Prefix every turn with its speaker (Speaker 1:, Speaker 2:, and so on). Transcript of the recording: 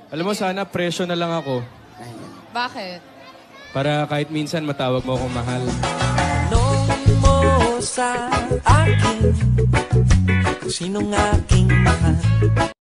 Speaker 1: Alam mo, sana presyo na lang ako.
Speaker 2: Bakit?
Speaker 1: Para kahit minsan matawag mo akong mahal.
Speaker 3: Tanong mo sa akin kung sinong aking mahal.